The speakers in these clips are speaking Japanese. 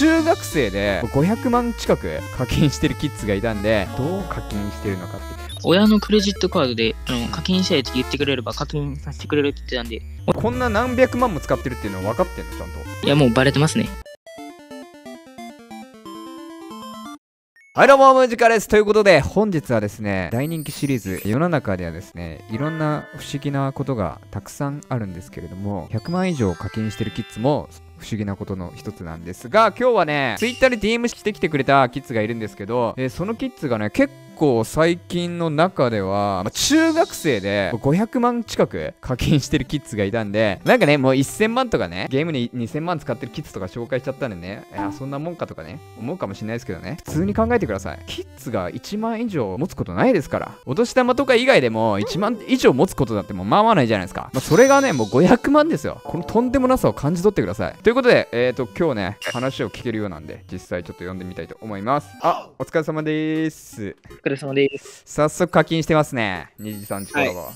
中学生で500万近く課金してるキッズがいたんで、どう課金してるのかって。 親のクレジットカードで課金したいって言ってくれれば課金させてくれるって言ってたんで。 こんな何百万も使ってるっていうのは分かってんの、ちゃんと。 いや、もうバレてますね。 はい、どうも、ムジカです。ということで、本日はですね、大人気シリーズ、世の中ではですね、いろんな不思議なことがたくさんあるんですけれども、100万以上課金してるキッズも不思議なことの一つなんですが、今日はね、Twitter で DM してきてくれたキッズがいるんですけど、そのキッズがね、結構最近の中では、中学生で500万近く課金してるキッズがいたんで、なんかね、もう1000万とかね、ゲームに2000万使ってるキッズとか紹介しちゃったんでね、そんなもんかとかね、思うかもしれないですけどね、普通に考えてください。キッズが1万以上持つことないですから。お年玉とか以外でも1万以上持つことだってもうまあまあないじゃないですか。それがね、もう500万ですよ。このとんでもなさを感じ取ってください。ということで、今日ね、話を聞けるようなんで、実際ちょっと読んでみたいと思います。お疲れ様でーす。 お疲れ様です。 早速課金してますね。2時3時からは。はい。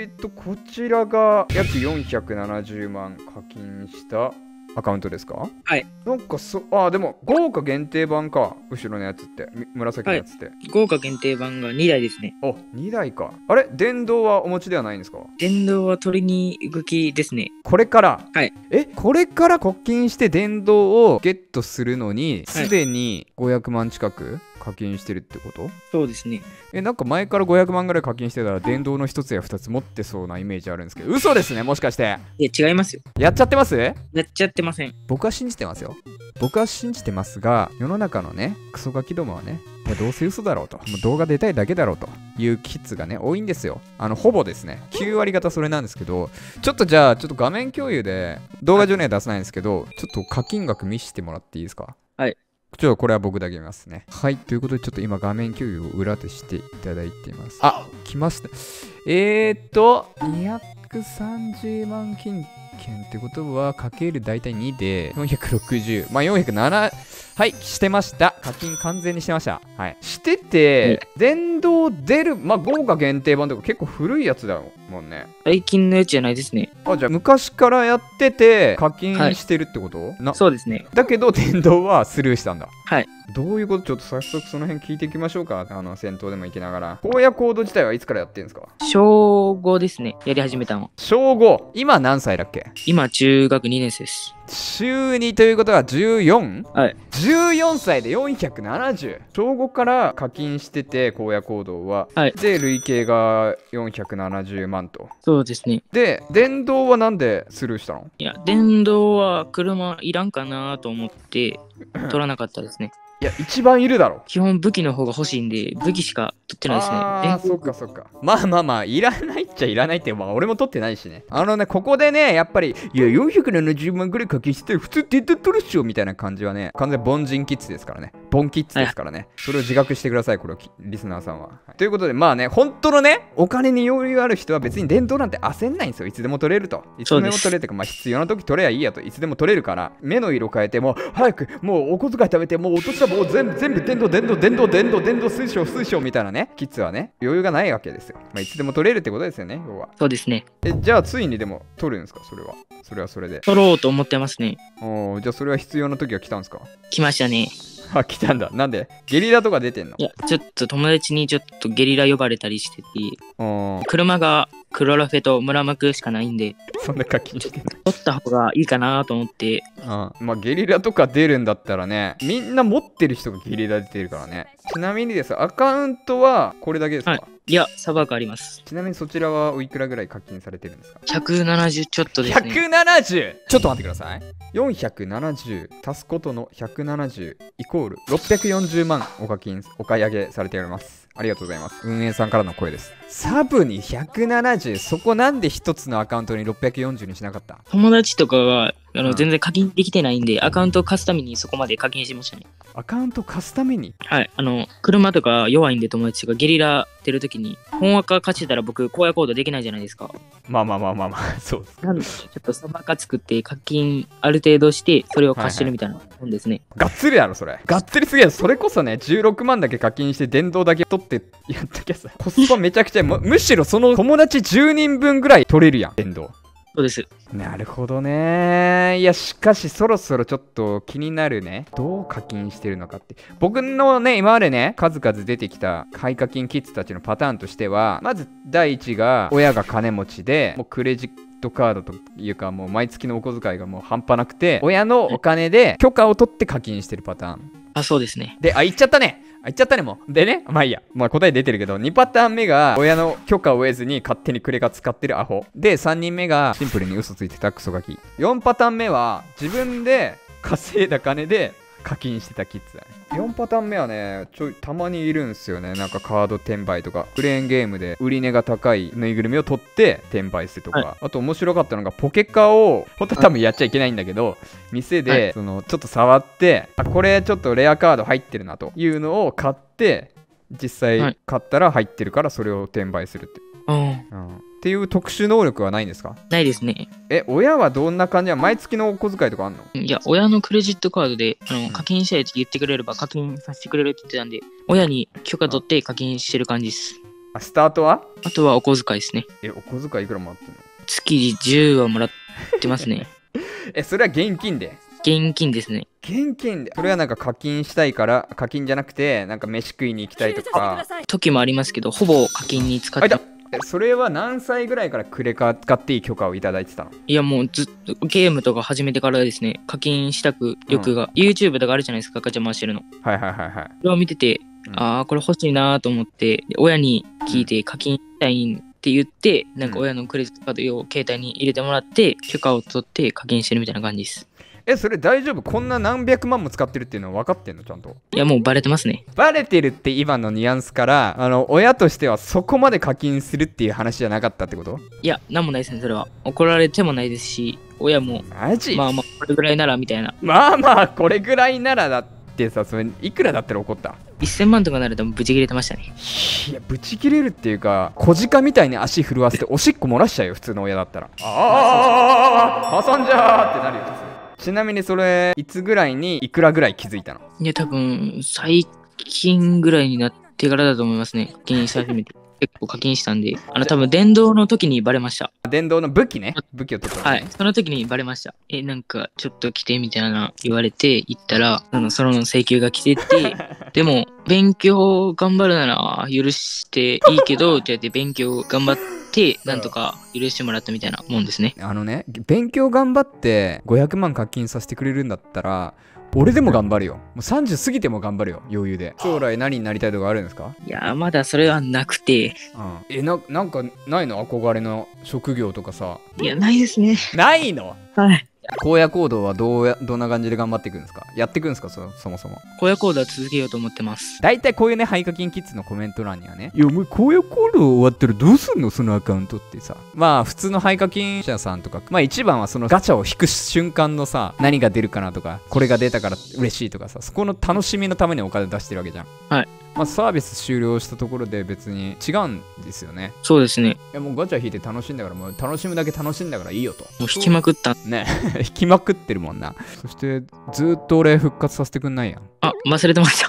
こちらが約470万課金したアカウントですか？ はい。 なんかでも豪華限定版か。後ろのやつって。紫のやつって。 豪華限定版が2台ですね。 2台か。あれ電動はお持ちではないんですか？ 電動は取りに行く気ですね。 これから。 はい。 これから課金して電動をゲットするのに、すでに500万近く課金してるってこと？ そうですね。 なんか前から500万ぐらい課金してたら電動の1つや2つ持ってそうなイメージあるんですけど、嘘ですね、もしかして。 いや、違いますよ。 やっちゃってます？ やっちゃってません。 僕は信じてますよ。僕は信じてますが、世の中のね、クソガキどもはね、どうせ嘘だろうと、もう動画出たいだけだろうというキッズがね、多いんですよ。ほぼですね、9割方それなんですけど、ちょっと画面共有で、動画上には出せないんですけど、ちょっと課金額見せてもらっていいですか？ はい。 これは僕だけ見ますね。はい。ということで、ちょっと今画面共有を裏でしていただいています。来ました。230万金券ってことは、かける大体2で、460。407。はい、してました。課金完全にしてました。はい。してて、電動出る、豪華限定版とか結構古いやつだもんね。 最近のやつじゃないですね。 じゃあ昔からやってて、課金してるってこと？ そうですね。 だけど、電動はスルーしたんだ。 はい。 どういうこと？ちょっと早速その辺聞いていきましょうか。戦闘でも行きながら。荒野行動自体はいつからやってんですか？ 小5ですね。やり始めたの。 小 5？ 今何歳だっけ？ 今、中学2年生です。 中2ということは 14？ はい。 14歳で470。小5から課金してて、荒野行動は。 はい。 で、累計が470万と。 そうですね。 で、電動はなんでスルーしたの？ いや、電動は車いらんかなと思って取らなかったですね。 いや、一番いるだろ。 基本武器の方が欲しいんで、武器しか取ってないですね。 そっかそっか。いらないっちゃいらないって、俺も取ってないしね。ここでね、やっぱり、いや、470万ぐらい課金して普通電動取るっしょみたいな感じはね、完全凡人キッズですからね。ボンキッズですからね。それを自覚してください、これをリスナーさんは。ということで、本当のね、お金に余裕ある人は別に電動なんて焦んないんですよ。いつでも取れると。いつでも取れるとか、必要な時取ればいいやと。いつでも取れるから、目の色変えても、早く、もうお小遣い食べて、もうお年玉もう全部電動水晶みたいなね、キッズはね、余裕がないわけですよ。いつでも取れるってことですよね、要は。 そうですね。 じゃあついにでも取るんですか？それはそれで。 取ろうと思ってますね。 じゃあそれは必要な時は来たんですか？ 来ましたね。 来たんだ。なんで？ゲリラとか出てんの？ いや、ちょっと友達にちょっとゲリラ呼ばれたりしてて、車がクロラフェとムラマクしかないんで、 そんな課金してんの？ 取った方がいいかなと思って。 ゲリラとか出るんだったらね、みんな持ってる人がゲリラ出てるからね。ちなみにです、アカウントはこれだけですか？ いや、サバークあります。 ちなみにそちらはおいくらぐらい課金されてるんですか ？170ちょっとですね。 170！ ちょっと待ってください。470足すことの170イコール640万お買い上げされております。ありがとうございます。運営さんからの声です。サブに170、そこなんで一つのアカウントに640にしなかった？ 友達とかが全然課金できてないんで、アカウントを貸すためにそこまで課金しましたね。 アカウント貸すために？ はい。車とか弱いんで友達がゲリラ出るときに、本赤貸してたら僕、荒野行動できないじゃないですか。 そうです。 なんで、ちょっとサバカ作って課金ある程度して、それを貸してるみたいなもんですね。 がっつりやろ、それ。がっつりすぎや。それこそね、16万だけ課金して電動だけ取ってやったきゃさ、コスパめちゃくちゃむしろその友達10人分ぐらい取れるやん、電動。 そそうです。 なるほどね。いや、しかしそろそろちょっと気になるね。どう課金してるのかって。僕のね、今までね、数々出てきた廃課金キッズたちのパターンとしては、まず第一が、親が金持ちで、もうクレジットカードというか、もう毎月のお小遣いがもう半端なくて、親のお金で許可を取って課金してるパターン。 あ、そうですね。 で、言っちゃったね。言っちゃったね、もう。でね、まあいいや。まあ答え出てるけど、2パターン目が、親の許可を得ずに勝手にクレカ使ってるアホ。で、3人目が、シンプルに嘘ついてたクソガキ。4パターン目は、自分で稼いだ金で課金してたキッズだね。4パターン目はね、たまにいるんすよね。なんかカード転売とか、クレーンゲームで売り値が高いぬいぐるみを取って転売するとか、はい、あと面白かったのがポケカを、本当は多分やっちゃいけないんだけど、店で、はい、ちょっと触って、これちょっとレアカード入ってるなというのを買って、実際買ったら入ってるからそれを転売するって。っていう特殊能力はないんですか？ ないですね。 親はどんな感じ？毎月のお小遣いとかあんの？ いや、親のクレジットカードで課金したいって言ってくれれば課金させてくれるって言ってたんで、親に許可取って課金してる感じです。 スタートは？ あとはお小遣いですね。 お小遣いいくらもらってんの？ 月10はもらってますね。 それは現金で？ 現金ですね。 現金で？それはなんか課金したいから、課金じゃなくて、なんか飯食いに行きたいとか。 時もありますけど、ほぼ課金に使って。 それは何歳ぐらいからクレカ使っていい許可をいただいてたの？いや、もうずっとゲームとか始めてからですね、課金したく欲が、YouTube とかあるじゃないですか、ガチャ回してるの。 はいはいはいはい。 それを見てて、これ欲しいなと思って、親に聞いて課金したいって言って、なんか親のクレジットカードを携帯に入れてもらって、許可を取って課金してるみたいな感じです。 それ大丈夫？こんな何百万も使ってるっていうのは分かってんの？ちゃんと。 いや、もうバレてますね。 バレてるって今のニュアンスから、親としてはそこまで課金するっていう話じゃなかったってこと？ いや、なんもないですね、それは。怒られてもないですし、親も、 マジ？ まあまあ、これぐらいならみたいな。 まあまあ、これぐらいならだってさ、それいくらだったら怒った？ 1000 万とかなるとブチ切れてましたね。 いや、ブチ切れるっていうか、小鹿みたいに足震わせておしっこ漏らしちゃうよ、普通の親だったら。挟んじゃーってなるよ、普通。ちなみにそれ、いつぐらいにいくらぐらい気づいたの？ いや、多分、最近ぐらいになってからだと思いますね。課金し始めて。結構課金したんで、多分電動の時にバレました。 電動の武器ね。武器を取った、 ね。はい。その時にバレました。なんか、ちょっと来てみたいな言われて、行ったら、その請求が来てて、でも、勉強頑張るなら許していいけど、って言って勉強頑張って、なんとか許してもらったみたいなもんですね。 勉強頑張って500万課金させてくれるんだったら、俺でも頑張るよ。もう30過ぎても頑張るよ、余裕で。将来何になりたいとかあるんですか？ いや、まだそれはなくて。 なんかないの？憧れの職業とかさ。 いや、ないですね。 ないの？ はい。 荒野行動はどんな感じで頑張っていくんですか？やっていくんですか？そもそも。 荒野行動は続けようと思ってます。 大体こういうね、廃課金キッズのコメント欄にはね、いや、もう荒野行動終わったらどうすんの？そのアカウントってさ。まあ、普通の廃課金者さんとか、まあ一番はそのガチャを引く瞬間のさ、何が出るかなとか、これが出たから嬉しいとかさ、そこの楽しみのためにお金出してるわけじゃん。 はい。 まあ、サービス終了したところで別に違うんですよね。 そうですね。 いや、もうガチャ引いて楽しんだから、もう楽しむだけ楽しんだからいいよと。 もう引きまくった。 ね。引きまくってるもんな。そして、ずっと俺復活させてくんないやん。 忘れてました。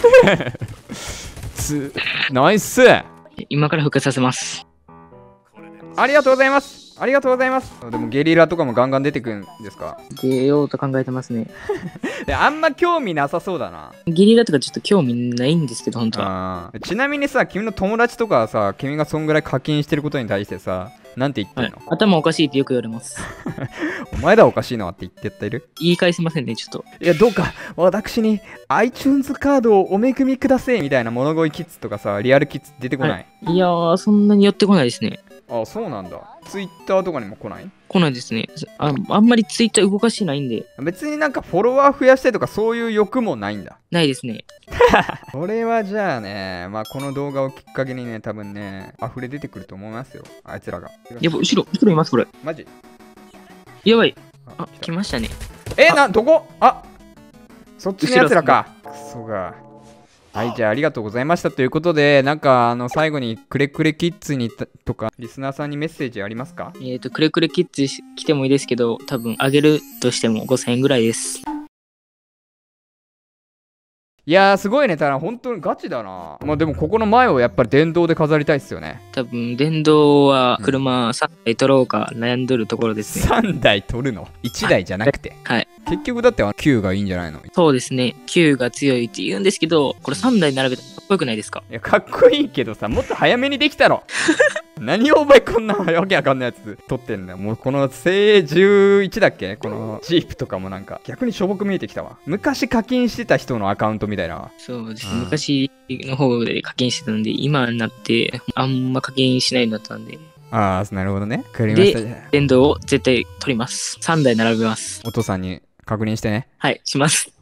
ナイス！ 今から復活させます。 ありがとうございます。ありがとうございます。でもゲリラとかもガンガン出てくるんですか？ 出ようと考えてますね。 あんま興味なさそうだな。 ゲリラとかちょっと興味ないんですけど、本当は。 ちなみにさ、君の友達とかはさ、君がそんぐらい課金してることに対してさ、なんて言ってんの？ はい、頭おかしいってよく言われます。 お前だおかしいのはって言ってやっている？ 言い返せませんね、ちょっと。 いや、どうか、私に iTunes カードをおめくみくださいみたいな物乞いキッズとかさ、リアルキッズ出てこない？ いやー、そんなに寄ってこないですね。 そうなんだ。ツイッターとかにも来ない？ 来ないですね。あんまりツイッター動かしてないんで。 別になんかフォロワー増やしたいとかそういう欲もないんだ。 ないですね。 これはじゃあね、まあこの動画をきっかけにね、多分ね、溢れ出てくると思いますよ。あいつらが。 やば、後ろいます、これ。 マジ？ やばい。来ましたね。 どこ？そっちのやつらか。クソが。はい、じゃあありがとうございましたということで、なんか最後にクレクレキッズにとかリスナーさんにメッセージありますか？ クレクレキッズ来てもいいですけど、多分あげるとしても5000円ぐらいです。 いやーすごいね。ただ本当にガチだな。まあでもここの前をやっぱり電動で飾りたいっすよね。 多分、電動は車3台取ろうか悩んどるところですね。 3台取るの ?1 台じゃなくて。 はい。 結局だって9がいいんじゃないの？いそうですね。9が強いって言うんですけど、これ3台並べたらかっこよくないですか？ や、かっこいいけどさ、もっと早めにできたろ。何をお前こんなわけわかんないやつ撮ってんだよ。もうこの精鋭11だっけ、このジープとかもなんか逆にしょぼく見えてきたわ。昔課金してた人のアカウントみたいな。 そうです。昔の方で課金してたんで、今になってあんま課金しないようになったんで。 ああ、なるほどね。わかりました。 電動を絶対取ります。3台並べます。 お父さんに確認してね。 はい、します。